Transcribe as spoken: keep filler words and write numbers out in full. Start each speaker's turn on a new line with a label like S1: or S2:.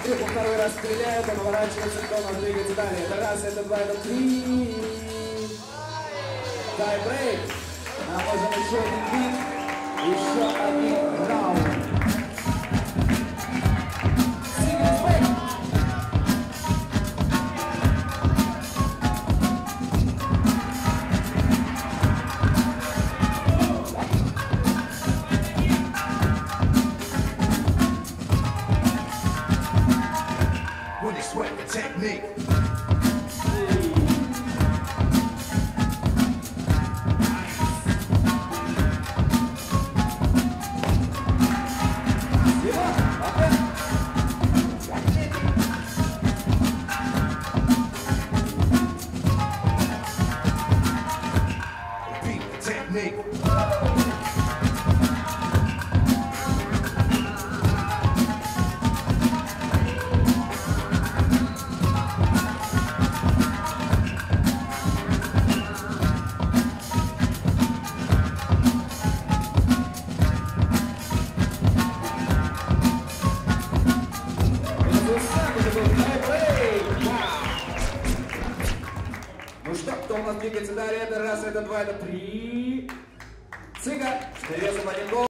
S1: Трюку второй раз стреляет, он уворачивается, кто у нас двигается далее. Это раз, это два, это три. Тайбрейк. А можем еще один бит, еще один раунд.
S2: Sweat the technique. Repeat the technique.
S1: Ну что, кто у нас двигается далее? Это раз, это два, это три. Цыга. Вперед, один гол.